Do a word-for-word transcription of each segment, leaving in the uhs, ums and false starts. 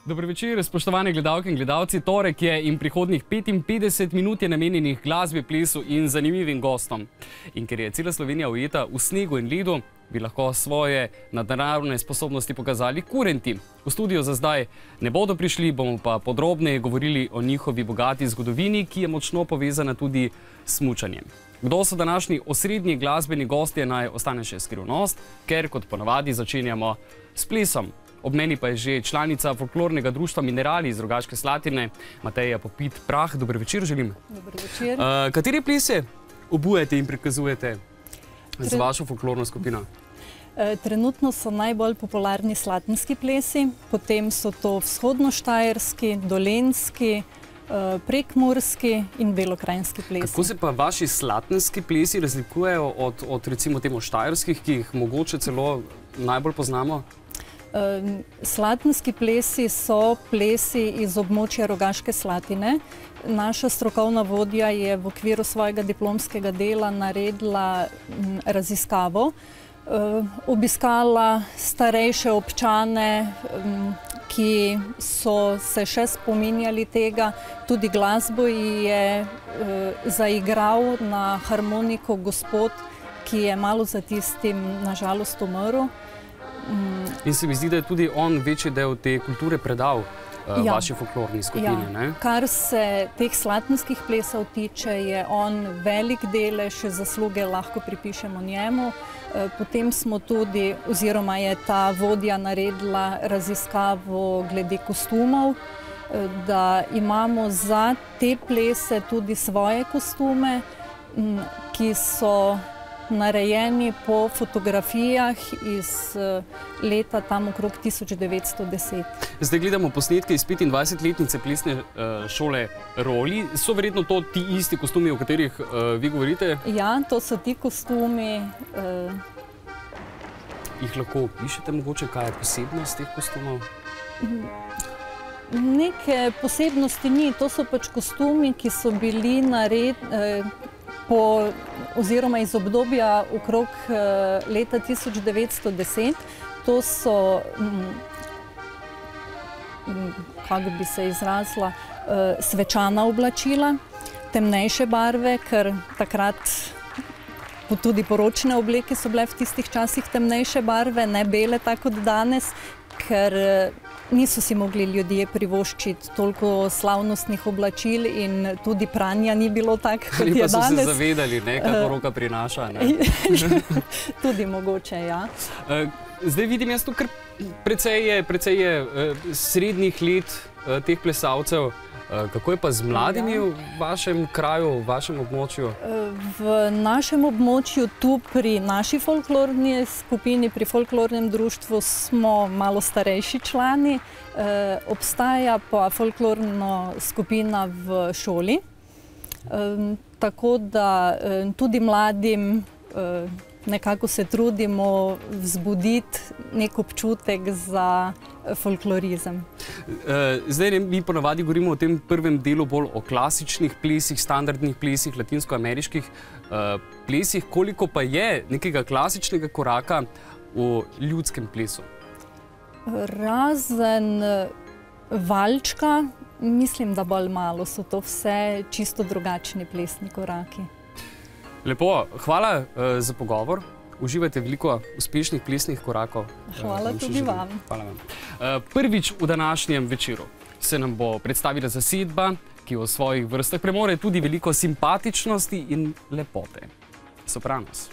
Dober večer, spoštovane gledalke in gledalci. Torek je in prihodnjih petinpetdeset minut je namenjenih glasbi, plesu in zanimivim gostom. In ker je cela Slovenija ujeta v snegu in ledu, bi lahko svoje nadnaravne sposobnosti pokazali kurenti. V studio za zdaj ne bodo prišli, bomo pa podrobneje govorili o njihovi bogati zgodovini, ki je močno povezana tudi s smučanjem. Kdo so današnji osrednji glasbeni gostje, naj ostane še skrivnost, ker kot ponavadi začenjamo s plesom. Ob meni pa je že članica folklornega društva Minerali iz Rogaške Slatine, Mateja Popit-Prah. Dober večer želim. Dober večer. Uh, kateri plese obujete in prikazujete z vašo folklorno skupino? Trenutno so najbolj popularni slatinski plesi, potem so to vzhodnoštajerski, dolenjski, prekmurski in belokrajinski plesi. Kako se pa vaši slatinski plesi razlikujejo od, od recimo temu štajerskih, ki jih mogoče celo najbolj poznamo? Slatinski plesi so plesi iz območja Rogaške Slatine. Naša strokovna vodja je v okviru svojega diplomskega dela naredila raziskavo, obiskala starejše občane, ki so se še spominjali tega, tudi glasbo je zaigral na harmoniko gospod, ki je malo za tistim nažalost umrl. In se mi zdi, da je tudi on večji del te kulture predal vaši folklorni skupini, ne? Kar se teh slatinskih plesov tiče, je on velik delež zasluge lahko pripišemo njemu. Potem smo tudi, oziroma je ta vodja naredila raziskavo glede kostumov, da imamo za te plese tudi svoje kostume, ki so narejeni po fotografijah iz leta tam okrog tisoč devetsto deset. Zdaj gledamo posnetke iz petindvajsetletnice plesne šole Roli. So verjetno to ti isti kostumi, o katerih vi govorite? Ja, to so ti kostumi. Jih lahko opišete mogoče, kaj je posebnost teh kostumov? Neke posebnosti ni. To so pač kostumi, ki so bili narejeni po oziroma iz obdobja okrog leta tisoč devetsto deset. To so, kako bi se izrazila, svečana oblačila, temnejše barve, ker takrat tudi poročne obleke so bile v tistih časih temnejše barve, ne bele tako kot danes, ker niso si mogli ljudje privoščiti toliko slavnostnih oblačil in tudi pranja ni bilo tako, kot je danes. Ali pa so se zavedali, kako roka prinaša. Tudi mogoče, ja. Zdaj vidim jaz tu kar precej je srednjih let teh plesalcev. Kako je pa z mladimi v vašem kraju, v vašem območju? V našem območju, tu pri naši folklorni skupini, pri folklornem društvu smo malo starejši člani. Obstaja pa folklorna skupina v šoli. Tako da tudi mladim nekako se trudimo vzbuditi nek občutek za folklorizem. Zdaj mi ponavadi govorimo o tem prvem delu bolj o klasičnih plesih, standardnih plesih, latinsko-ameriških plesih. Koliko pa je nekega klasičnega koraka v ljudskem plesu? Razen valčka, mislim, da bolj malo. So to vse čisto drugačni plesni koraki. Lepo, hvala za pogovor. Uživajte veliko uspešnih plesnih korakov. Hvala tudi vam. Hvala vam. Prvič v današnjem večeru se nam bo predstavila zasedba, ki v svojih vrstah premore tudi veliko simpatičnosti in lepote. Sopranos.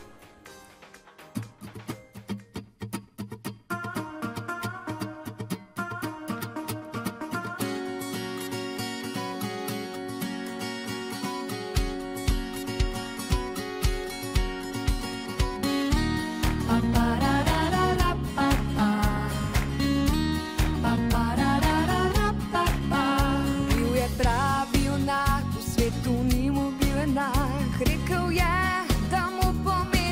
Rekel je, da mu pomeni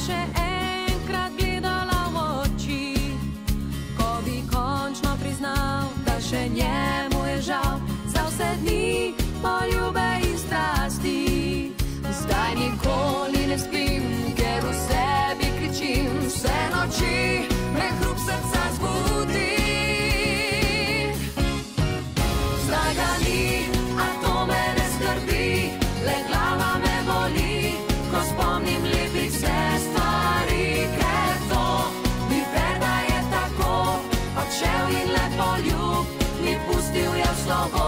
še enkrat gledala v oči, ko bi končno priznal, da še njemu je žal za vse dni poljube in strasti. Zdaj nikoli ne spim, ker v sebi kričim, vse noči me hrup srca zbudi. Zdaj ga ni, a to me ne skrbi, le glava me boli, ko spomnim lepih se stvari, ker to mi ver, da je tako, odšel in le poljub mi pustil je v slovo.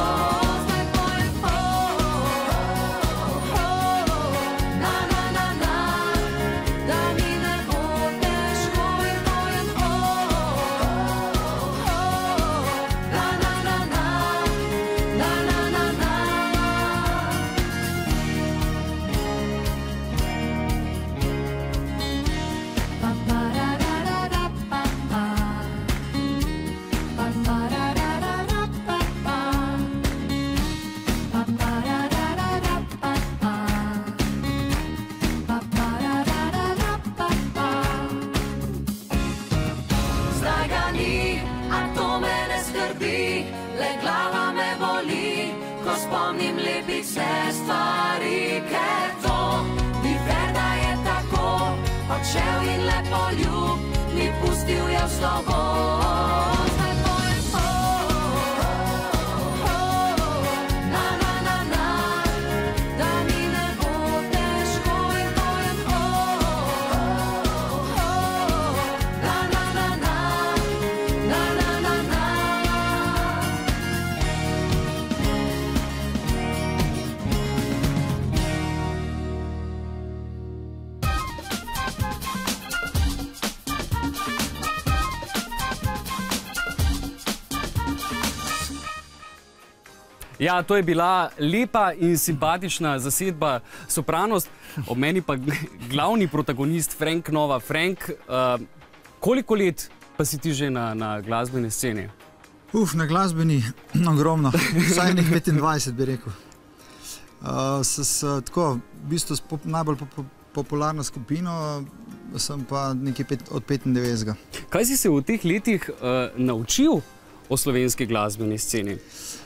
Spomnim lepih se stvari, ker to mi ver, da je tako, odšel in le poljub mi pustil je v slovo. Ja, to je bila lepa in simpatična zasedba Sopranos, ob meni pa glavni protagonist Frank Nova. Frank, uh, koliko let pa si ti že na, na glasbeni sceni? Uf, na glasbeni ogromno, vsaj nek petindvajset bi rekel. Uh, s, s, tako, v bistvu s pop, najbolj pop, popularno skupino sem pa nekaj pet, od petindevetdesetega. Kaj si se v teh letih uh, naučil o slovenski glasbeni sceni?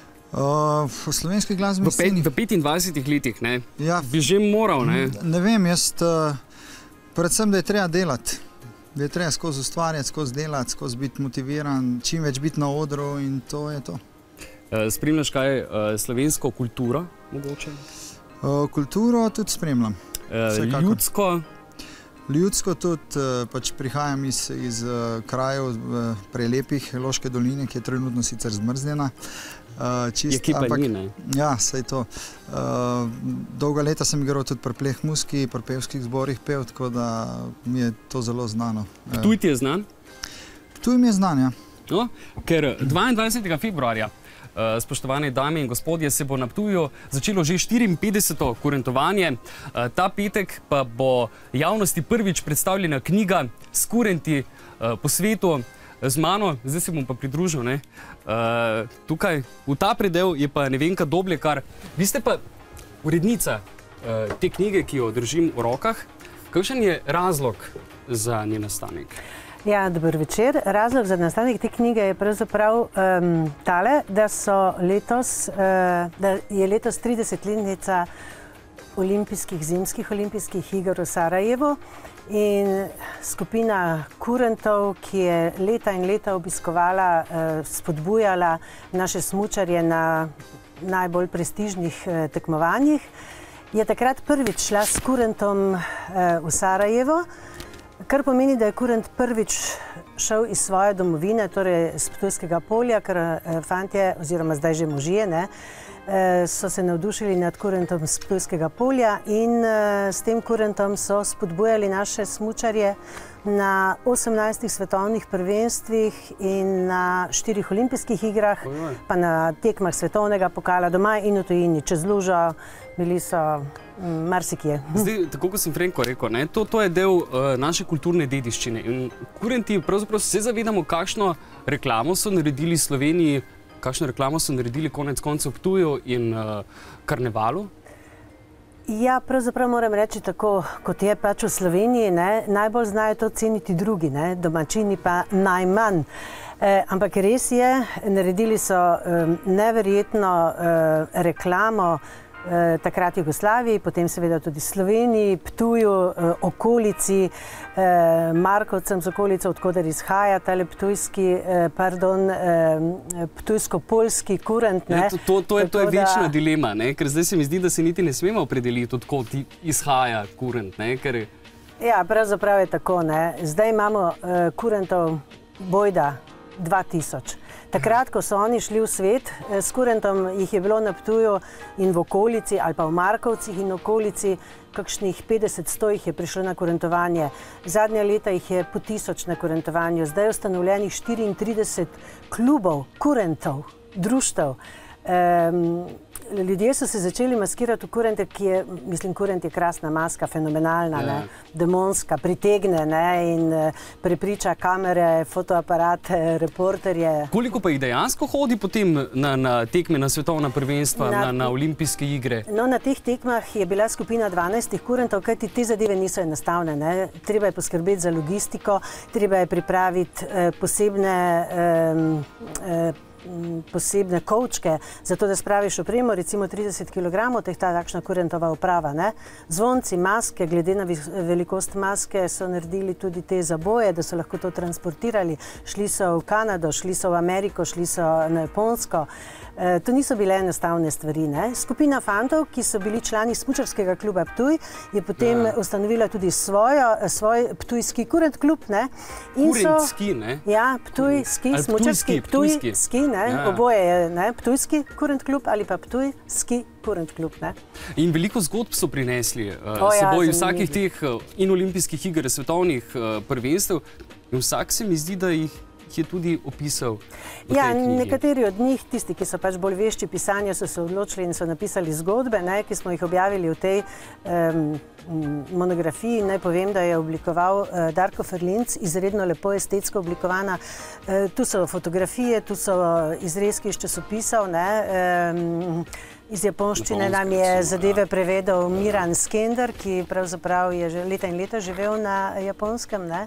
Uh, v slovenski glasbeni sceni? V petindvajsetih letih, ne? Ja, bi že moral, ne? Ne vem, jaz uh, predvsem, da je treba delati. Da je treba skozi ustvarjati, skozi delati, skozi biti motiviran, čim več biti na odru in to je to. Uh, spremljaš kaj uh, slovensko kulturo, mogoče? Uh, kulturo tudi spremljam. Uh, ljudsko? Ljudsko tudi, uh, pač prihajam iz, iz uh, krajev uh, prelepih Loške doline, ki je trenutno sicer zmrznjena. Uh, čist, je ki pa ampak, ni, ne? Ja, saj to. Uh, dolga leta sem igral tudi pri Pleh Muski, pri pevskih zborih pev, tako da mi je to zelo znano. Ptuj ti je znan? Ptuj mi je znan, ja. No, ker dvaindvajsetega februarja, uh, spoštovane dame in gospodje, se bo na Ptuju začelo že štiriinpetdeseto kurentovanje. Uh, ta petek pa bo javnosti prvič predstavljena knjiga s kurenti uh, po svetu. Z mano, zdaj se bom pa pridružil, ne, uh, tukaj, v ta predel je pa Nevenka Doblekar. Vi ste pa urednica uh, te knjige, ki jo držim v rokah. Kakšen je razlog za njen nastanek? Ja, dober večer. Razlog za nastanek te knjige je pravzaprav um, tale, da so letos, uh, da je letos tridesetletnica olimpijskih, zimskih olimpijskih iger v Sarajevu. In skupina kurentov, ki je leta in leta obiskovala, spodbujala naše smučarje na najbolj prestižnih tekmovanjih, je takrat prvič šla s kurentom v Sarajevo, kar pomeni, da je kurent prvič šel iz svoje domovine, torej z Ptujskega polja, ker fantje, oziroma zdaj že možje, ne, so se navdušili nad kurentom z Ptujskega polja in s tem kurentom so spodbujali naše smučarje na osemnajstih svetovnih prvenstvih in na štirih olimpijskih igrah, pa na tekmah svetovnega pokala doma in v tujini, čez lužo, bili so marsikje. Zdaj, tako kot sem Frenko rekel, ne, to, to je del uh, naše kulturne dediščine in kurenti pravzaprav se zavedamo, kakšno reklamo so naredili Sloveniji, kakšno reklamo so naredili konec koncev Ptuju in uh, Karnevalu? Ja, pravzaprav moram reči tako, kot je pač v Sloveniji, ne, najbolj znajo to ceniti drugi, ne, domačini pa najmanj. Eh, ampak res je, naredili so eh, neverjetno eh, reklamo eh, takrat Jugoslaviji, potem seveda tudi Sloveniji, Ptuju, eh, okolici, eh, Markovcem z okolico, odkoder izhaja tale ptujski, eh, pardon, eh, ptujsko-poljski kurent. Ne? Ja, to, to, to, je, to je da... večna dilema, ne? Ker zdaj se mi zdi, da se niti ne smemo opredeliti, odkot izhaja kurent. Ne? Ker... Ja, pravzaprav je tako. Ne? Zdaj imamo eh, kurentov bojda dva tisoč. Takrat, ko so oni šli v svet, s kurentom jih je bilo na Ptuju in v okolici, ali pa v Markovcih in okolici, kakšnih petdeset sto jih je prišlo na kurentovanje. Zadnja leta jih je po tisoč na kurentovanju. Zdaj je ustanovljenih štiriintrideset klubov, kurentov, društev. Um, ljudje so se začeli maskirati v kurente, ki je, mislim, kurent je krasna maska, fenomenalna, ja. Ne, demonska, pritegne, ne, in prepriča kamere, fotoaparate, reporterje. Koliko pa jih dejansko hodi potem na, na tekme, na svetovna prvenstva, na, na, na olimpijske igre? No, na teh tekmah je bila skupina dvanajstih kurentov, kajti te zadeve niso enostavne, ne. Treba je poskrbeti za logistiko, treba je pripraviti eh, posebne eh, eh, posebne kovčke, zato da spraviš opremo, recimo trideset kilogramov, teh ta takšna kurentova oprava. Ne? Zvonci, maske, glede na velikost maske, so naredili tudi te zaboje, da so lahko to transportirali. Šli so v Kanado, šli so v Ameriko, šli so na Japonsko. E, to niso bile enostavne stvari. Ne? Skupina fantov, ki so bili člani smučarskega kluba Ptuj, je potem ja. ustanovila tudi svojo, svoj ptujski kurent klub. Ne? In Kurentski, ne? Ja, ptujski, smučarski, ptujski, ptujski ne? Ja. Oboje je, ne? Ptujski kurent klub ali pa ptujski kurent klub. Ne? In veliko zgodb so prinesli uh, o, ja, seboj vsakih teh uh, in olimpijskih iger, svetovnih uh, prvenstev. In vsak se mi zdi, da jih je tudi opisal v ja, tej knjigi. Nekateri od njih, tisti, ki so pač bolj vešči pisanja, so se odločili in so napisali zgodbe, ne, ki smo jih objavili v tej um, monografiji. Naj povem, da je oblikoval uh, Darko Ferlinc, izredno lepo estetsko oblikovana. Uh, tu so fotografije, tu so izrezki iz časopisov, ne, um, iz japonščine nam je zadeve prevedel Miran Skender, ki pravzaprav je že leta in leta živel na Japonskem. Ne.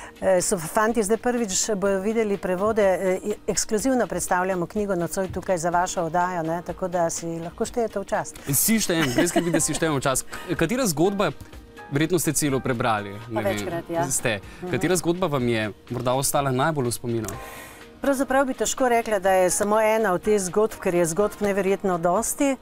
So fanti zdaj prvič bojo videli prevode, ekskluzivno predstavljamo knjigo nocoj tukaj za vašo oddajo, ne, tako da si lahko štejete v čast. Si štejem, brez skrbi, da si štejem v čast. Katera zgodba, verjetno ste celo prebrali, ne vem, večkrat, ja. Ste. Katera zgodba vam je morda ostala najbolj v spominu? Pravzaprav bi težko rekla, da je samo ena od teh zgodb, ker je zgodb neverjetno dosti.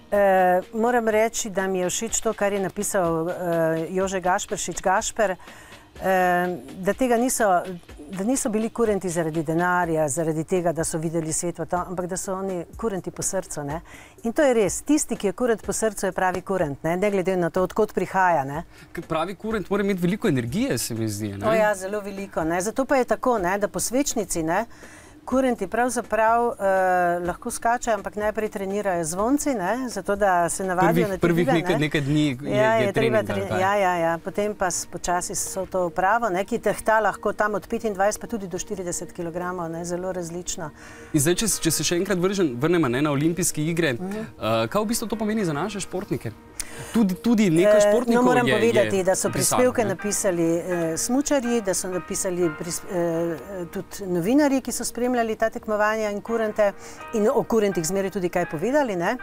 E, moram reči, da mi je všeč to, kar je napisal e, Jože Gašperšič Gašper, e, da tega niso, da niso bili kurenti zaradi denarja, zaradi tega, da so videli svet v to, ampak da so oni kurenti po srcu. Ne? In to je res. Tisti, ki je kurent po srcu, je pravi kurent, ne, ne glede na to, odkot prihaja. Ne? Pravi kurent mora imeti veliko energije, se mi zdi. Ne? O ja, zelo veliko. Ne? Zato pa je tako, ne, da po svečnici, ne, kurenti pravzaprav uh, lahko skačajo, ampak najprej trenirajo zvonci, ne, zato da se navadijo na te prvih vibe, nekaj, nekaj dni je, ja, je, je trening. Tre ja, ja, ja. Potem pa počasi so to upravo, ne, ki tehta lahko tam od petindvajset pa tudi do štirideset kilogramov, ne, zelo različno. In zdaj, če, če se še enkrat vržem, vrnemo ne, na olimpijske igre, mm-hmm. uh, kaj v bistvu to pomeni za naše športnike? Tudi, tudi nekaj športnikov je No, moram je, povedati, je da so prispevke pisali, napisali eh, smučarji, da so napisali pris, eh, tudi novinarji, ki so spremljali ta tekmovanja in kurente in o kurentih zmeraj tudi kaj povedali. Ne?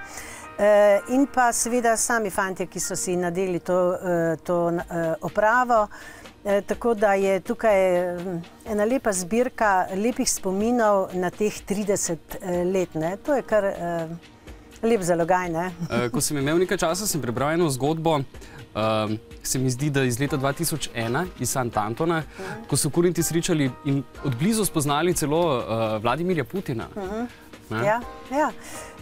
Eh, in pa seveda sami fantje, ki so si nadeli to, eh, to eh, opravo. Eh, tako da je tukaj ena lepa zbirka lepih spominov na teh trideset eh, let. Ne? To je kar... Eh, Lep zalogaj, ne? Ko sem imel nekaj časa, sem prebral eno zgodbo, uh, se mi zdi, da iz leta dva tisoč ena, iz Sant'Antona, uh-huh. ko so kurenti srečali in odblizu spoznali celo uh, Vladimirja Putina. Uh-huh. Ja, ja.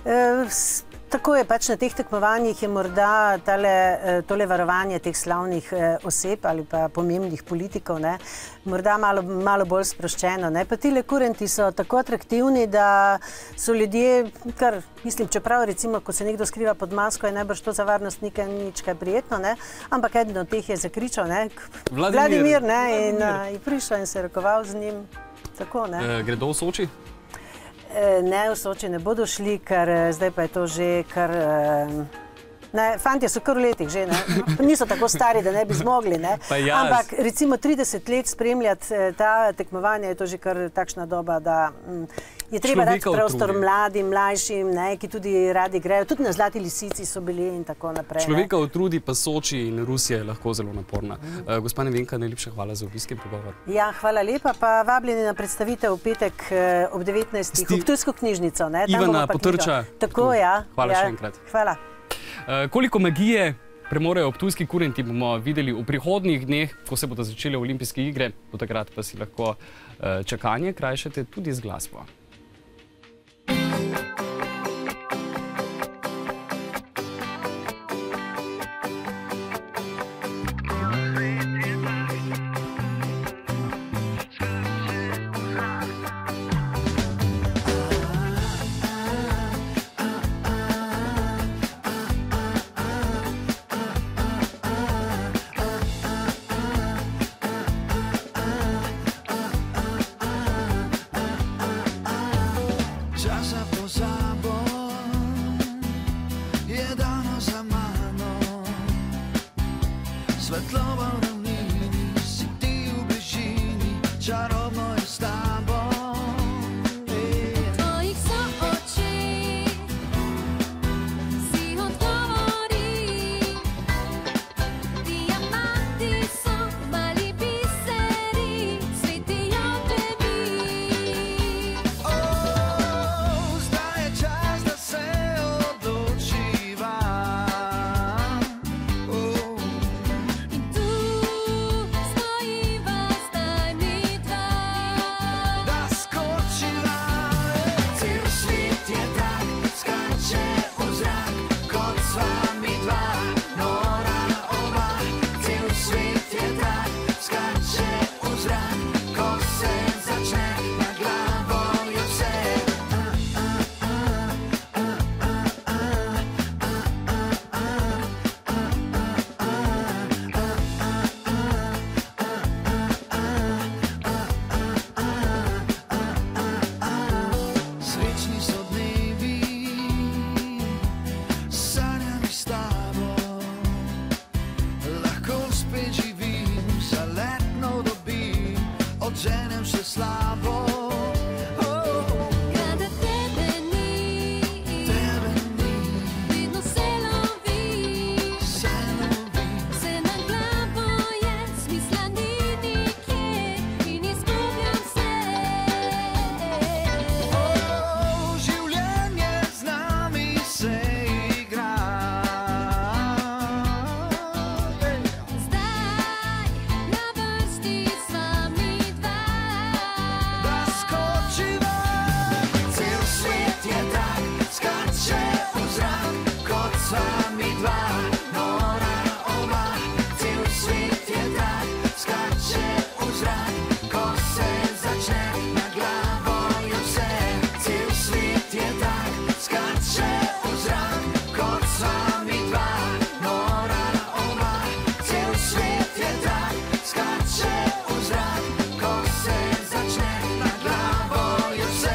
E, tako je pač na teh tekmovanjih je morda tale, tole varovanje teh slavnih oseb ali pa pomembnih politikov, ne, morda malo, malo bolj sproščeno. Ne. Pa tile kurenti so tako atraktivni, da so ljudje, kar mislim, čeprav recimo, ko se nekdo skriva pod masko, je najbrž to za varnostnike nič kaj prijetno, ne, ampak eden od teh je zakričal, ne, Vladimir, Vladimir, ne, in uh, je prišel in se rokoval z njim. Tako, ne. E, gredo v Soči? Ne, v Soči ne bodo šli, ker zdaj pa je to že kar Ne, fantje so kar v letih že, ne. Niso tako stari, da ne bi zmogli, ne. Ampak recimo trideset let spremljati ta tekmovanja je to že kar takšna doba, da je treba dati prostor mladim, mlajšim, ne, ki tudi radi grejo. Tudi na Zlati lisici so bili in tako naprej. Človeka utrudi, pa Soči in Rusija je lahko zelo naporna. Uh, gospa Nevenka, najlepša hvala za obisk in pogovor. Ja, hvala lepa, pa vabljeni na predstavitev v petek ob devetnajstih v Ptujsko knjižnico. Ne, Ivana Potrča. Tako, ja. Hvala ja. še enkrat. Hvala. Uh, koliko magije premorejo ptujski kurenti, bomo videli v prihodnjih dneh, ko se bodo začele olimpijske igre. Do takrat pa si lahko uh, čakanje krajšate tudi z glasbo. Svetloba v ravnini, si ti v bližini, čarobno je s tabo. Tvojih so oči, si odgovori, diamanti so mali biseri, svetijo tebi. Oh, zdaj je čas, da se odločiva. Odženem še slabo. Kada tebe ni, Tebe ni, vedno se lovi, se lovi. se na glavo je, smisla ni nikje in izgubljam se. Oh, življenje z nami se igra. Zdaj na vrsti sva midva. Da skočiva. Cel svet je tak, skače v zrak, kot sva midva, nora oba. Cel svet je tak, skače v zrak, ko se začne, na glavo je vse. Cel svet je tak, skače v zrak, kot sva midva, nora oba. Cel svet je tak, skače v zrak, ko se začne, na glavo je vse.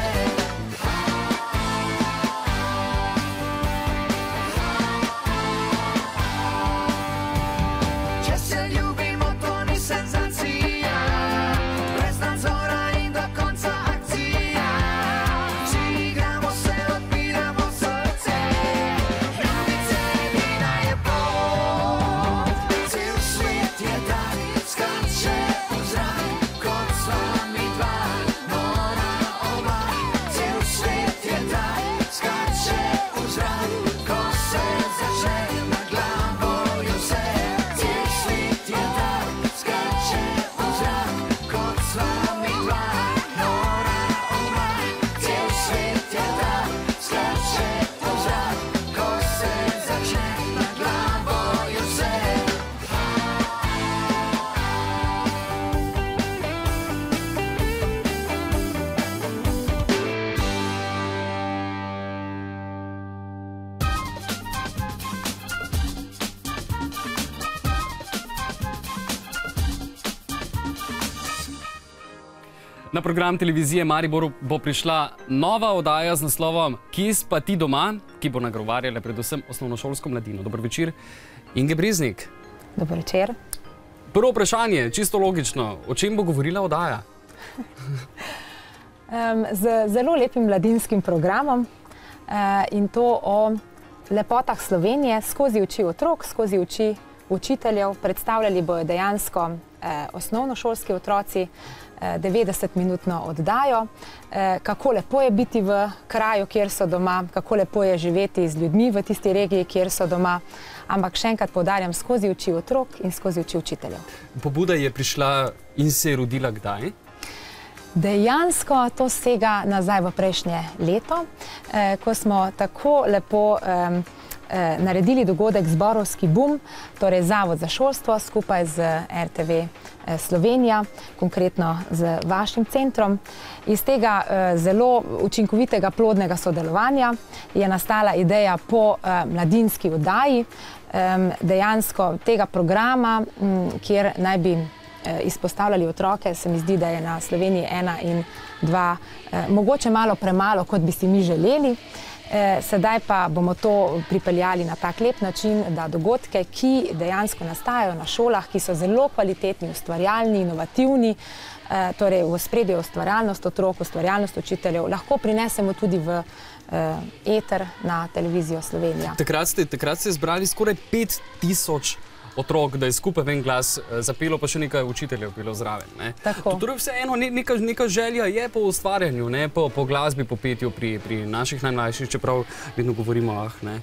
Če se ljubimo, to ni senzacija, brez nadzora in do konca akcija. Če igramo, se odpiramo srce, navice edina je pot. Cel svet je tak, skače v zrak, kot sva midva, nora oba. Cel svet je tak, skače v zrak, ko se začne, na glavo je vse. Cel svet je tak, skače v zrak, kot sva midva, nora oba. Cel svet je tak, skače v zrak, ko se začne, na glavo je vse. Na program televizije Maribor bo prišla nova oddaja z naslovom Kje pa ti doma, ki bo nagovarjala predvsem osnovnošolsko mladino. Dober večer, Inge Breznik. Dober večer. Prvo vprašanje, čisto logično, o čem bo govorila oddaja? Um, z zelo lepim mladinskim programom uh, in to o lepotah Slovenije skozi oči otrok, skozi oči učiteljev. Predstavljali bojo dejansko eh, osnovnošolski otroci eh, devetdesetminutno oddajo, eh, kako lepo je biti v kraju, kjer so doma, kako lepo je živeti z ljudmi v tisti regiji, kjer so doma, ampak še enkrat poudarjam, skozi oči otrok in skozi oči učiteljev. Pobuda je prišla in se je rodila kdaj? Dejansko to sega nazaj v prejšnje leto, eh, ko smo tako lepo eh, naredili dogodek Zborovski bum, torej Zavod za šolstvo skupaj z R T V Slovenija, konkretno z vašim centrom. Iz tega zelo učinkovitega plodnega sodelovanja je nastala ideja po mladinski oddaji, dejansko tega programa, kjer naj bi izpostavljali otroke. Se mi zdi, da je na Sloveniji ena in dva mogoče malo premalo, kot bi si mi želeli. Sedaj pa bomo to pripeljali na tak lep način, da dogodke, ki dejansko nastajajo na šolah, ki so zelo kvalitetni, ustvarjalni, inovativni, torej v ospredju ustvarjalnost otrok, ustvarjalnost učiteljev, lahko prinesemo tudi v eter na televizijo Slovenija. Takrat ste, takrat ste zbrali skoraj pet tisoč otrok, da je skupaj en glas zapelo, pa še nekaj učiteljev bilo zraven. Ne? Tako. Torej vseeno neka, neka želja je po ustvarjanju, ne? Po, po glasbi, po petju pri, pri naših najmlajših, čeprav vedno govorimo, ah, ne.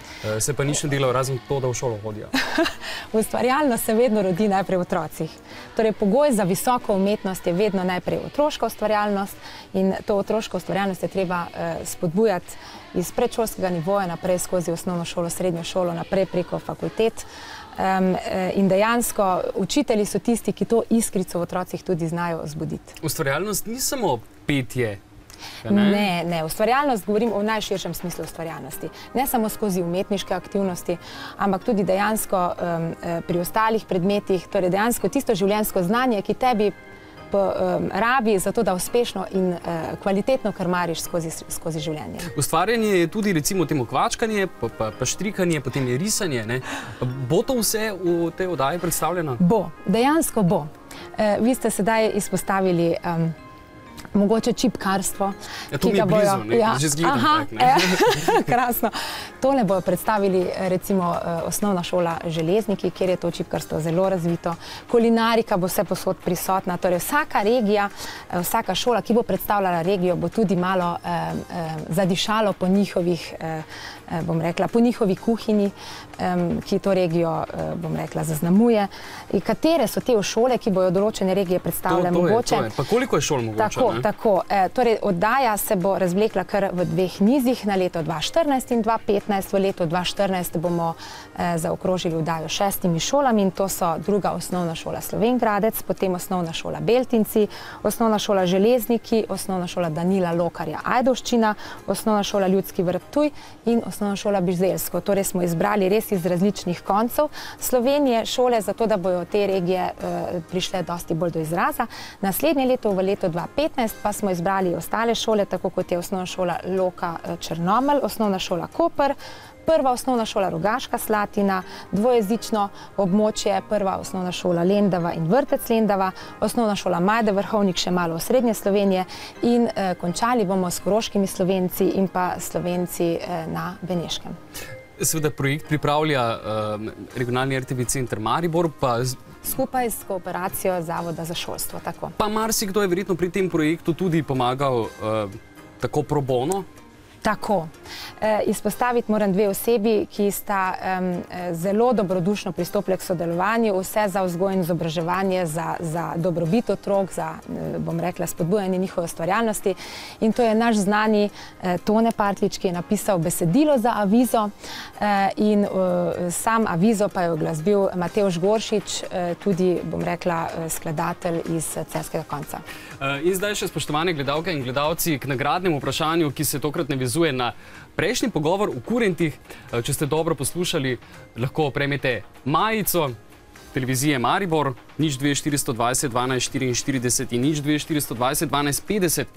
Se pa nič ne delajo, razen to, da v šolo hodijo. Ustvarjalnost se vedno rodi najprej v otrocih. Torej, pogoj za visoko umetnost je vedno najprej otroška ustvarjalnost in to otroško ustvarjalnost je treba eh, spodbujati iz predšolskega nivoja naprej skozi osnovno šolo, srednjo šolo, naprej preko fakultet. Um, in dejansko učitelji so tisti, ki to iskrico v otrocih tudi znajo zbuditi. Ustvarjalnost ni samo petje. Ne? ne, ne. Ustvarjalnost, govorim o najširšem smislu ustvarjalnosti. Ne samo skozi umetniške aktivnosti, ampak tudi dejansko um, pri ostalih predmetih, torej dejansko tisto življenjsko znanje, ki tebi po, um, rabi za to, da uspešno in uh, kvalitetno krmariš skozi, skozi življenje. Ustvarjanje je tudi recimo temu kvačkanje, pa, pa, pa štrikanje, potem je risanje. Ne? Bo to vse v tej oddaji predstavljeno? Bo, dejansko bo. Uh, vi ste sedaj izpostavili um, mogoče čipkarstvo. Ja, to mi je blizu, bojo, ne? Ja, že zgledam aha, tak, ne? Ja, krasno. Tole bojo predstavili recimo osnovna šola Železniki, kjer je to čipkarstvo zelo razvito. Kulinarika bo vse posod prisotna, torej vsaka regija, vsaka šola, ki bo predstavljala regijo, bo tudi malo eh, eh, zadišalo po njihovih, eh, bom rekla, po njihovi kuhinji, eh, ki to regijo, eh, bom rekla, zaznamuje. In katere so te šole, ki bojo določene regije predstavljale to, to mogoče? Je, to je. Pa koliko je šol mogoče? Tako, ne? Tako. E, torej, oddaja se bo razvlekla kar v dveh nizih na leto dva štirinajst in dva petnajst. V letu dva štirinajst bomo e, zaokrožili oddajo šestimi šolami in to so druga osnovna šola Slovengradec, potem osnovna šola Beltinci, osnovna šola Železniki, osnovna šola Danila Lokarja Ajdovščina, osnovna šola Ljudski vrt Ptuj in osnovna šola Bizelsko. Torej smo izbrali res iz različnih koncev Slovenije šole, zato da bojo te regije e, prišle dosti bolj do izraza. Naslednje leto, v letu dva petnajst, pa smo izbrali ostale šole, tako kot je osnovna šola Loka Črnomelj, osnovna šola Koper, prva osnovna šola Rogaška Slatina, dvojezično območje, prva osnovna šola Lendava in Vrtec Lendava, osnovna šola Majde Vrhovnik, še malo osrednje Slovenije in eh, končali bomo s koroškimi Slovenci in pa Slovenci eh, na Beneškem. Seveda projekt pripravlja uh, regionalni R T V center Maribor, pa skupaj s kooperacijo Zavoda za šolstvo. Tako. Pa marsikdo je verjetno pri tem projektu tudi pomagal uh, tako pro bono? Tako. E, izpostaviti moram dve osebi, ki sta um, zelo dobrodušno pristopili k sodelovanju, vse za vzgoj in izobraževanje, za, za dobrobit otrok, za, bom rekla, spodbujanje njihove ustvarjalnosti. In to je naš znani eh, Tone Partlič, ki je napisal besedilo za avizo eh, in eh, sam avizo pa je oglasbil Matevž Goršič, eh, tudi, bom rekla, skladatelj iz Celjskega konca. In zdaj še, spoštovane gledalke in gledalci, k nagradnemu vprašanju, ki se tokrat navezuje na prejšnji pogovor v Kurentih. Če ste dobro poslušali, lahko prejmete majico televizije Maribor, nič dve štiristo dvajset dvanajst štiriinštirideset in nič dve štiristo dvajset dvanajst petdeset.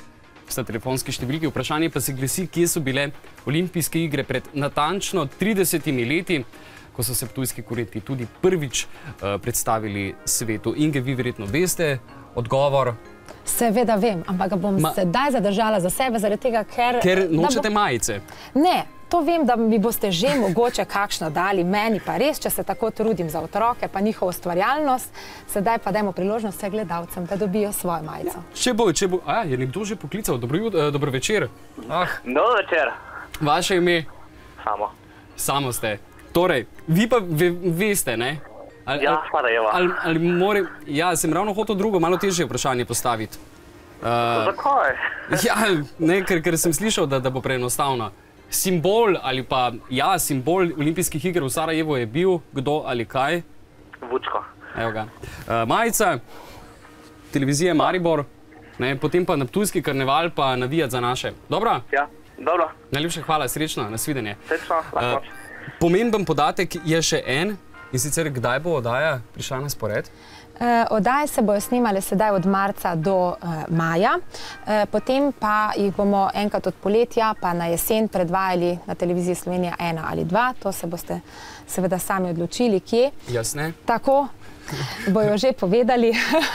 sta telefonski številki. Vprašanje pa se glasi, kje so bile olimpijske igre pred natančno tridesetimi leti, ko so se ptujski koreti tudi prvič uh, predstavili svetu. Inge, vi verjetno veste odgovor. Seveda vem, ampak ga bom Ma... sedaj zadržala za sebe, zaradi tega, ker... Ker nočete bo... majice. Ne, to vem, da mi boste že mogoče kakšno dali, meni pa res, če se tako trudim za otroke, pa njihovo ustvarjalnost, sedaj pa dajmo priložnost vse gledalcem, da dobijo svojo majico. Če bo, če bo... A, je nekdo že poklical? Dobro, uh, dobro večer. Ah. Dobro večer. Vaše ime? Samo. Samo ste. Torej, vi pa ve, veste, ne? Ali, ja, Sarajevo. Ali, ali more... Ja, sem ravno hotel drugo, malo težje vprašanje postaviti. Uh, Zakaj? Ja, ne, ker, ker sem slišal, da, da bo preenostavno. Simbol ali pa, ja, simbol olimpijskih iger v Sarajevu je bil kdo ali kaj? Vučko. Evo ga. Uh, majica, televizija Maribor, ne, potem pa na Ptujski karneval pa navijati za naše. Dobro? Ja, dobro. Najlepša hvala, srečno, nasvidenje. Srečno, lahko. Uh, pomemben podatek je še en, in sicer kdaj bo oddaja prišla na spored? Uh, oddaje se bojo snimale sedaj od marca do uh, maja, uh, potem pa jih bomo enkrat od poletja pa na jesen predvajali na televiziji Slovenija ena ali dva, to se boste seveda sami odločili, kje. Jasne. Tako, bojo že povedali.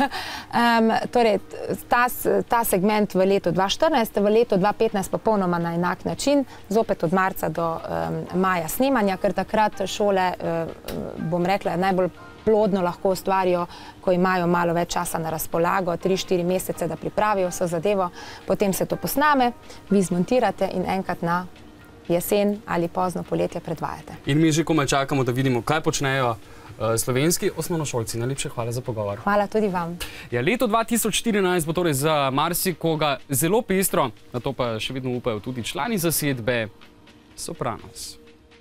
um, torej, ta, ta segment v letu dva tisoč štirinajst, v letu dva tisoč petnajst popolnoma na enak način, zopet od marca do um, maja snemanja, ker takrat šole, uh, bom rekla, najbolj plodno lahko ustvarijo, ko imajo malo več časa na razpolago, tri štiri mesece, da pripravijo vso zadevo, potem se to posname, vi zmontirate in enkrat na jesen ali pozno poletje predvajate. In mi že komaj čakamo, da vidimo, kaj počnejo uh, slovenski osnovnošolci. Najlepše hvala za pogovor. Hvala tudi vam. Ja, leto dva tisoč štirinajst bo torej za marsikoga zelo pestro, na to pa še vedno upajo tudi člani zasedbe Sopranos.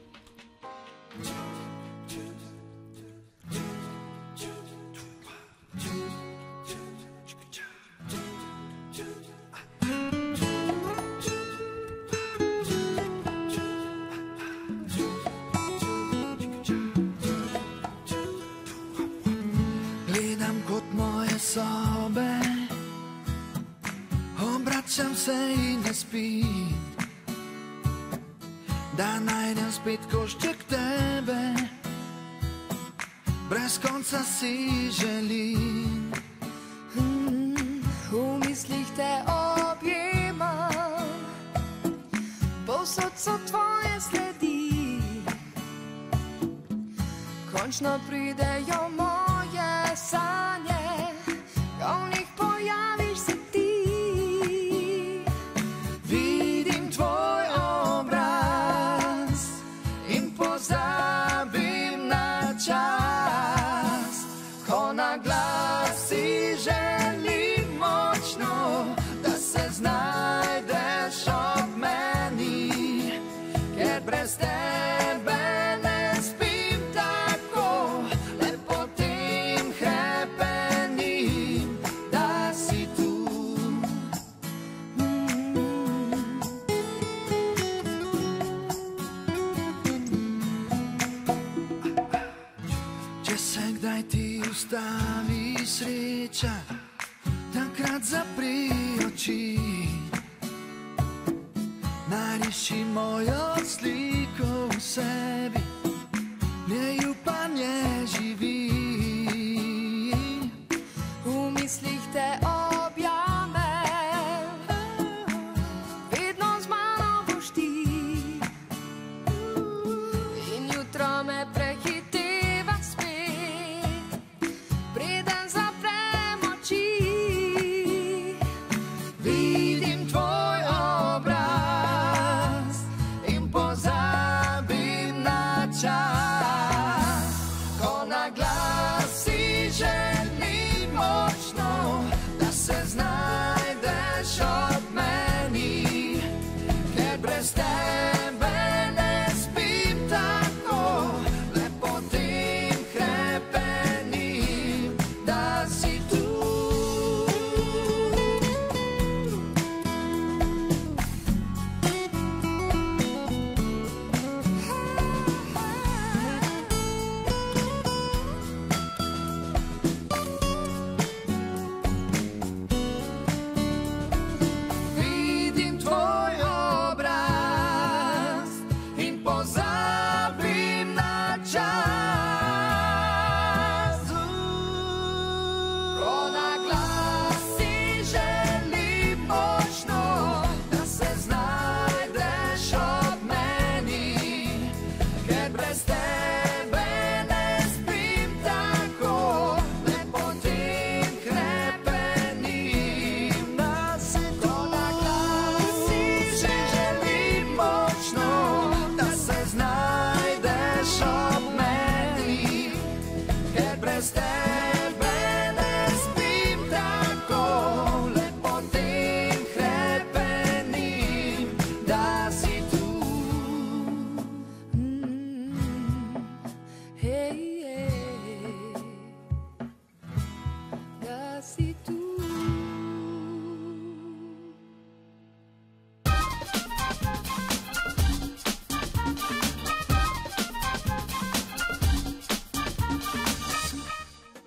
Sobe, obračam se in ne spim, da najdem spet košček tebe, brez konca si želim. Mm, v mislih te objemam, povsod so tvoje sledi, končno pridejo moje sanje. V njih pojaviš se ti, vidim tvoj obraz in pozabim na čas, ko na glas si želim močno, da se znajdeš ob meni, ker brez tebe ne spim tako, lepo tem hrepenim. Ustavi sreča, takrat zapri oči, nariši mojo sliko v sebi, njej upanje živi. V mislih te objamem, vedno z mano boš ti, in jutro me prehiteva spet.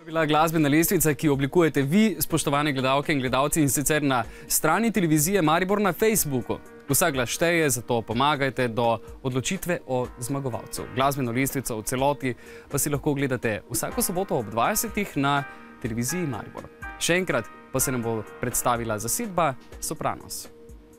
Bila glasbena lestvica, ki jo oblikujete vi, spoštovane gledalke in gledalci, in sicer na strani televizije Maribor na Facebooku. Vsak glas šteje, zato pomagajte do odločitve o zmagovalcu. Glasbeno lestvico v celoti pa si lahko gledate vsako soboto ob dvajsetih na televiziji Maribor. Še enkrat pa se nam bo predstavila zasedba Sopranos.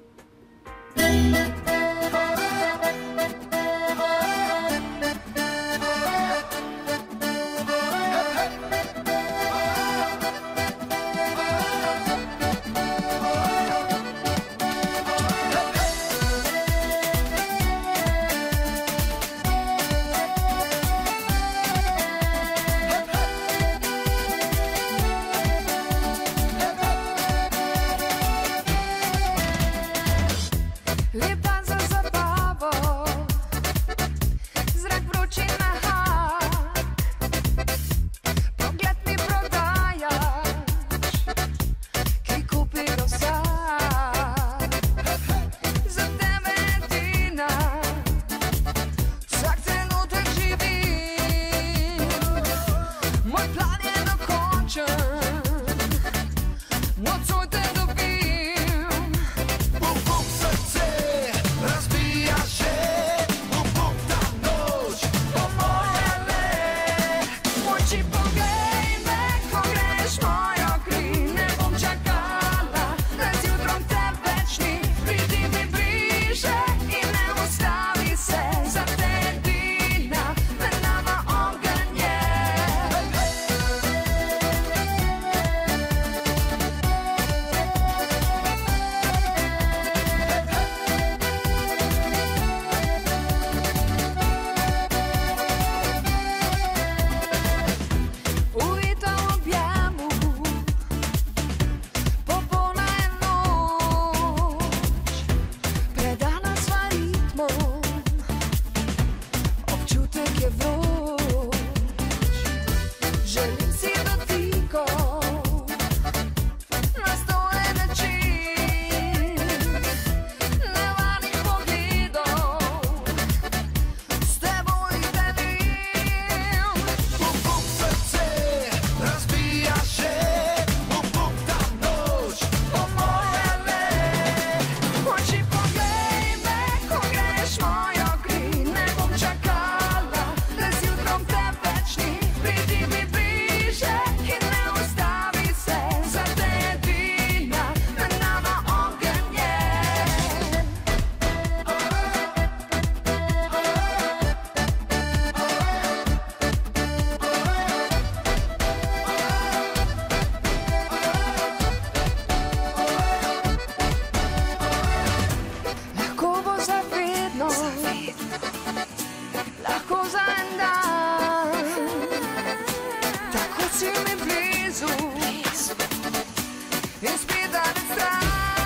Lepa za zabavo, zrak vroči nahak, pogled mi prodajaš, ki kupi vsak. Za tebe edina, vsak trenutek živim, moj plan je dokončen, nocoj te dobim. Bum, bum, srce razbija še, bum, bum, ta noč po moje le. Oči poglej me, ko greš mojo kri, ne bom čakala, da zjutrom te več ni. Pridi mi bliže in ne ustavi se, za te edina, med nama ogenj je. Ujeta v objemu, popolna je noč, predana sva ritmom, občutek je vroč. Želim si dotikov na sto en način, nevarnih pogledov, s teboj jih delim. Bum, bum, srce razbija še, bum, bum, ta noč po moje le. Oči poglej me, ko greš mojo kri, ne bom čakala, da zjutrom te več ni. Pridi mi bliže in ne ustavi se, za te edina, med nama ogenj je. Lahko bo za vedno, lahko za en dan, tako si mi blizu in spet daleč stran.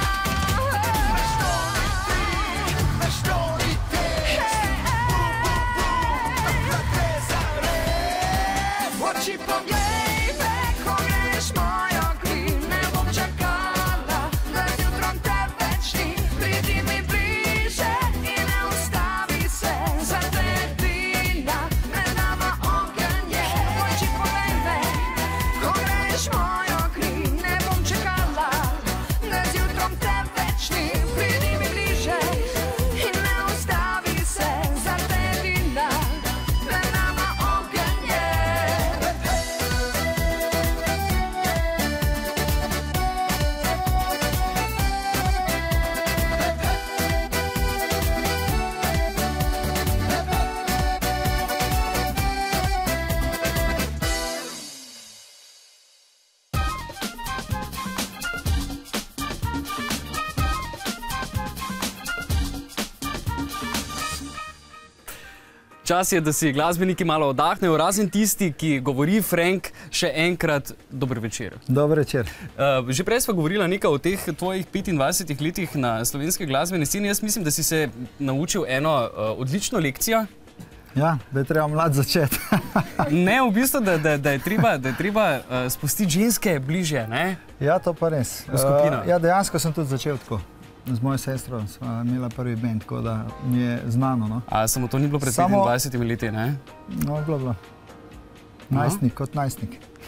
Veš, to ni te, bum, bum, bum, takrat te zares. Oči poglej me, ko greš mojo kri, ne bom čakala, da zjutrom te več ni. Pridi mi bliže in ne ustavi se, za te edina, med nama ogenj je. Oči poglej me, ko greš mojo kri, ne bom čakala, da zjutrom te več ni. Pridi mi bliže in ne ustavi se, za te edina, med nama ogenj je. Čas je, da si glasbeniki malo oddahnejo, razen tisti, ki govori Frank, še enkrat dober večer. Dober večer. Uh, že prej sva govorila nekaj o teh tvojih petindvajsetih letih na slovenski glasbeni sceni. Jaz mislim, da si se naučil eno uh, odlično lekcijo. Ja, da je treba mlad začeti. Ne, v bistvu, da, da, da je treba, da je treba uh, spustiti ženske bližje, ne? Ja, to pa res. V skupino. Uh, ja, dejansko sem tudi začel tako. Z mojo sestro sva imela prvi band, tako da mi je znano. No. A samo to ni bilo pred Samo- petindvajsetimi leti, ne? No, je bilo, bilo. Najstnik, kot najstnik.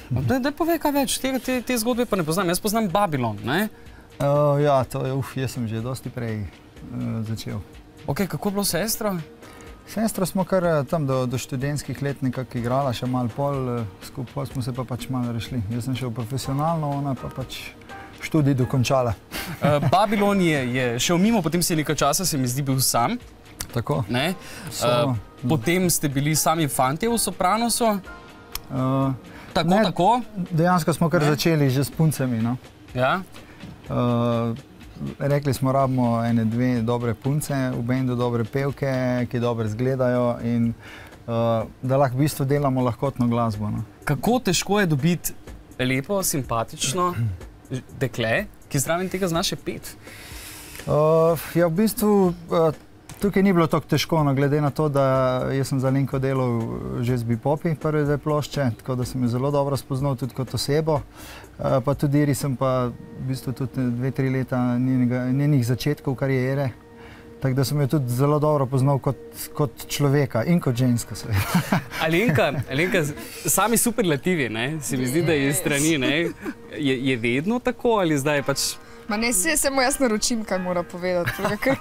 Daj, daj povej kaj več, te, te, te zgodbe pa ne poznam. Jaz poznam Babylon, ne? Uh, ja, to je, uf, jaz sem že dosti prej uh, začel. Ok, kako je bilo s sestro? Sestro smo kar uh, tam do, do študentskih let nekako igrala, še malo pol, uh, skupaj smo se pa pač malo rešili. Jaz sem šel profesionalno, ona pa pač študij dokončala. Uh, Babylon je, je šel mimo, potem si nekaj časa, se mi zdi, bil sam. Tako. Ne? Uh, potem ste bili sami fantje v Sopranosu. Uh, tako, ne, tako. Dejansko smo kar Ne? začeli že s puncami. No? Ja? Uh, rekli smo, rabimo ene dve dobre punce v bendu, dobre pevke, ki dobro izgledajo in uh, da lahko v bistvu delamo lahkotno glasbo. No? Kako težko je dobiti lepo, simpatično dekle, ki zraven tega zna še pet? Uh, ja, v bistvu uh, tukaj ni bilo tako težko, no, glede na to, da jaz sem za Alenko delal že z Bipopi prve dve plošče, tako da sem jo zelo dobro spoznal tudi kot osebo. Uh, pa tudi Iri sem pa v bistvu tudi dve, tri leta njenega, njenih začetkov karijere. Tako da sem jo tudi zelo dobro poznal kot, kot človeka in kot ženska. Alenka, Alenka, sami superlativi, ne? Se mi zdi, da je iz strani, ne? Je, je vedno tako ali zdaj pač... Ma ne, se samo jaz naročim, kaj mora povedati.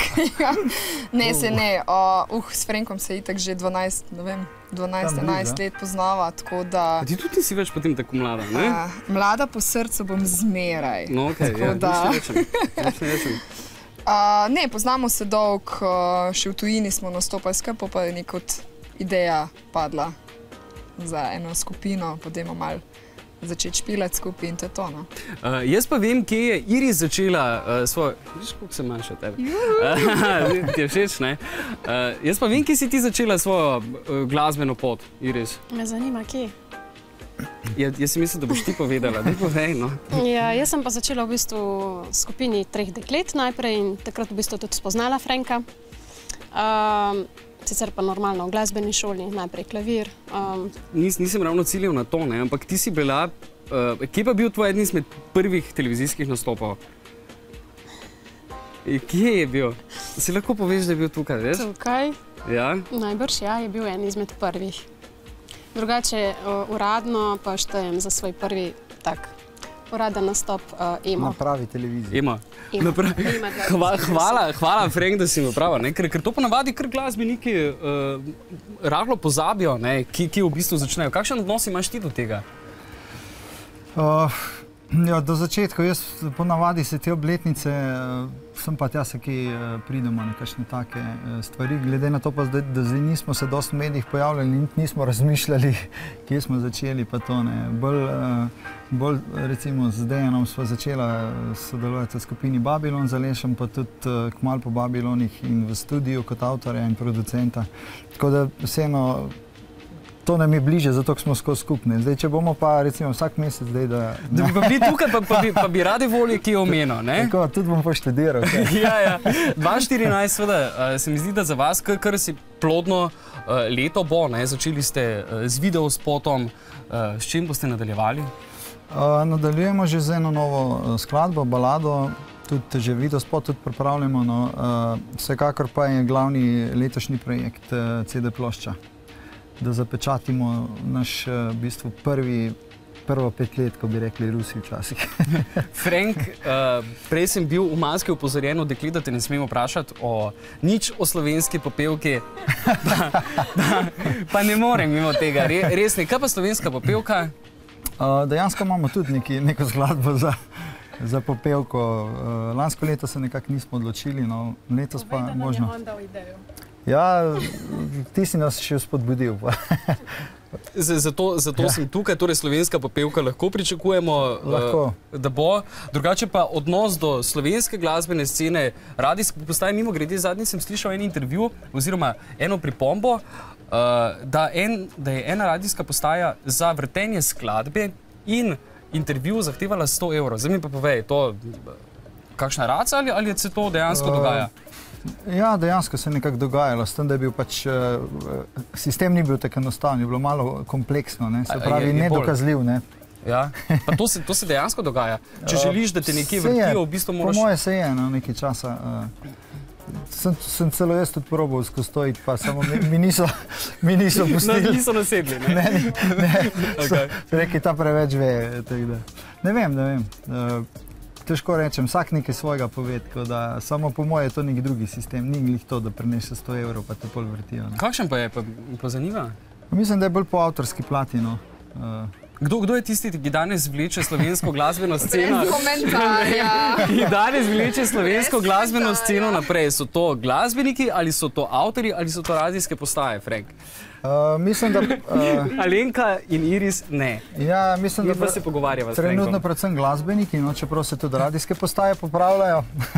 Ne, se ne. Uh, uh, s Frenkom se itak že dvanajst, ne vem, dvanajst, enajst let poznava, tako da... A ti tudi nisi več potem tako mlada, ne? Uh, mlada po srcu bom zmeraj. No, okej, ja, da... nič ne rečem, nič ne rečem. Uh, ne, poznamo se dolg, uh, še v tujini smo nastopali skupaj, pa je nek od ideja padla za eno skupino, potem bomo malo začeti špilati skupaj in to je to, no. Uh, jaz pa vem, kje je Iris začela uh, svojo... Viš, koliko se manjša od tebe? Uh, ti je všeč, ne? Uh, jaz pa vem, kje si ti začela svojo uh, glasbeno pot, Iris. Me zanima, kje? Ja, jaz si mislim, da boš ti povedala, da povej, no. Ja, jaz sem pa začela v bistvu v skupini treh deklet najprej in takrat v bistvu tudi spoznala Frenka. Um, sicer pa normalno v glasbeni šoli, najprej klavir. Um, Nis, nisem ravno ciljal na to, ne, ampak ti si bila, uh, kje pa bil tvoj eden izmed prvih televizijskih nastopov? E, kje je bil? Si lahko poveš, da je bil tukaj, veš? Tukaj? Ja? Najbrž, ja, je bil en izmed prvih. Drugače, uh, uradno pa štejem za svoj prvi tak uraden nastop uh, Emo. Na pravi televiziji. Ema. Ema. Pravi... Ema Hva, hvala, hvala, Frank, da si mi prava, ne? Ker, ker to ponavadi kar glasbeniki uh, rahlo pozabijo, ne? Ki, ki v bistvu začnejo. Kakšen odnos imaš ti do tega? Uh, ja, do začetka, jaz ponavadi se te obletnice, uh, sem pa tja se ki uh, pridemo na kakšne take uh, stvari. Glede na to pa, da, da zdaj nismo se dosti v medijih pojavljali in nismo razmišljali, kje smo začeli pa to, ne. Bolj, uh, bolj recimo z Dejanom sva začela sodelovati v skupini Babylon, z Alešem pa tudi uh, kmalu po Babylonih in v studiu kot avtorja in producenta. Tako da vseeno to nam je bliže, zato smo skozi skupne. Zdaj, če bomo pa recimo vsak mesec zdaj, da... Da bi pa bili tukaj, pa, pa, bi, pa bi radi volje, ki je omenil, ne? Tako, tudi bom pa študiral. Ja, ja. dva tisoč štirinajst, seveda, uh, se mi zdi, da za vas kar, kar si plodno uh, leto bo, ne? Začeli ste uh, z videospotom, uh, s čim boste nadaljevali? Uh, nadaljujemo že z eno novo uh, skladbo, balado, tudi že videospot tudi pripravljamo, no, uh, vsekakor pa je glavni letošnji projekt uh, C D plošča. Da zapečatimo naš v bistvu prvi, prvo pet let, ko bi rekli Rusi včasih. Frank, uh, prej sem bil v maski opozorjen od deklet, da te ne smemo vprašati o nič o slovenski popevki, pa, pa, pa ne morem mimo tega. Re, res ne, kaj pa slovenska popevka? Uh, dejansko imamo tudi neki, neko skladbo za, za popevko. Uh, lansko leto se nekako nismo odločili, no letos pa možno. Ja, ti si nas še spodbudil. Zato, zato ja. Sem tukaj, torej slovenska popevka lahko pričakujemo, lahko. Da bo. Drugače pa odnos do slovenske glasbene scene, radijske postaje, mimo grede, zadnji sem slišal en intervju oziroma eno pripombo, da, en, da je ena radijska postaja za vrtenje skladbe in intervju zahtevala sto evrov. Zdaj mi pa povej, to kakšna raca ali, ali se to dejansko uh, dogaja? Ja, dejansko se je nekako dogajalo, s tem, da je bil pač, uh, sistem ni bil tako enostaven, je bilo malo kompleksno, ne, se pravi, je, je nedokazljiv, ne. Ja, pa to se, to se dejansko dogaja. Če želiš, da te nekje vrtijo, v bistvu moraš... Po moje se je, no, nekaj časa. Uh, sem, sem celo jaz tudi probal skozi to iti, pa samo mi, mi niso, mi niso pustili. No, niso nasedli, ne? Ne, ne, Okay. so rekli, ta preveč ve. tako da. Ne vem, ne vem. Uh, težko rečem, vsak nekaj svojega pove, tako da samo po moje je to nek drugi sistem, ni glih to, da prenese sto evrov, pa te pol vrtijo. Ne. Kakšen pa je, pa, pa zanima? Mislim, da je bolj po avtorski plati, no. Uh, Kdo, kdo je tisti, ki danes vleče slovensko glasbeno sceno? Brez komentarja. Ki danes vleče slovensko glasbeno sceno naprej? So to glasbeniki ali so to avtorji ali so to radijske postaje, Frank? uh, mislim, da... Uh, Alenka in Iris ne. ja, mislim, da Mi pa se pogovarjava s trenutno Frankom. predvsem glasbeniki, no, čeprav se tudi radijske postaje popravljajo.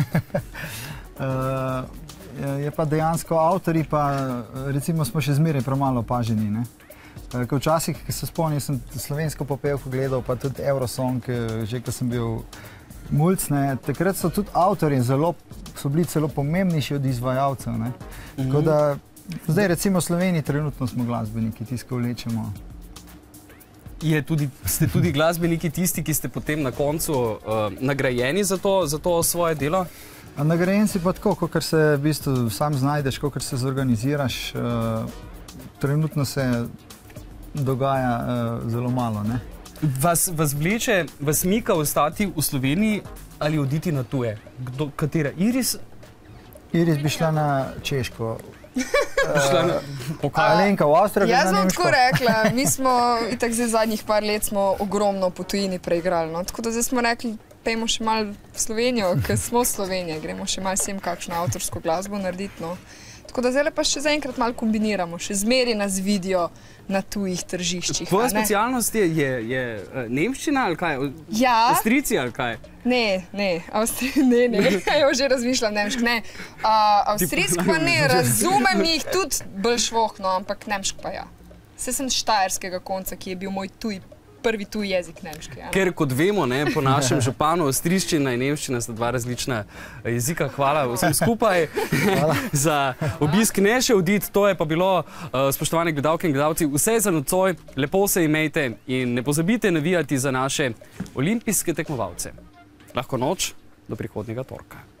uh, je, je pa dejansko avtorji, pa recimo smo še zmeraj premalo opaženi, ne. Ko včasih, ki se spomnim, sem slovensko popevko gledal, pa tudi Eurosong, že ko sem bil mulc, ne, takrat so tudi avtorji zelo, so bili celo pomembnejši od izvajalcev, ne. Tako da, zdaj recimo v Sloveniji trenutno smo glasbeniki, tisti, ko vlečemo. Je tudi, ste tudi glasbeniki tisti, ki ste potem na koncu uh, nagrajeni za to, za to svoje delo? A nagrajen si pa tako, kakor se v bistvu sam znajdeš, kakor se zorganiziraš, uh, trenutno se dogaja uh, zelo malo, ne. Vas, vas vleče, vas mika ostati v Sloveniji ali oditi na tuje? Kdo, katera? Iris? Iris bi šla na Češko. Šla na pokal? Alenka v Avstrijo, Jaz na bom Nemško. tako rekla, mi smo itak zdaj zadnjih par let smo ogromno po tujini preigrali, no. Tako da zdaj smo rekli, pejmo še malo v Slovenijo, ker smo Slovenija, gremo še malo sem kakšno avtorsko glasbo narediti, no. Tako da zdaj pa še zaenkrat malo kombiniramo, še zmeri nas vidijo na tujih tržiščih. Tvoja a ne? specialnost je, je, je uh, nemščina ali kaj? Ja. Avstrijci ali kaj? Ne, ne, Avstri... ne, ne, jo že razmišljam nemško, ne. Uh, Avstrijsko pa ne, razumem jih tudi bolj švohno, ampak nemško pa ja. Saj sem štajerskega konca, ki je bil moj tuj, prvi tuj jezik nemški. Ja, Ker kot vemo, ne, po našem županu, avstrijščina in nemščina sta dva različna jezika. Hvala vsem skupaj za obisk. Ne še odid, to je pa bilo, uh, spoštovane gledalke in gledalci, vse za nocoj. Lepo se imejte in ne pozabite navijati za naše olimpijske tekmovalce. Lahko noč, do prihodnjega torka.